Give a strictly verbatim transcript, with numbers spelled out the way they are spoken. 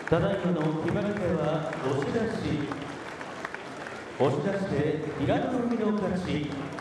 ただいまの決まり手は押し出し。押し出して平戸海の勝ち。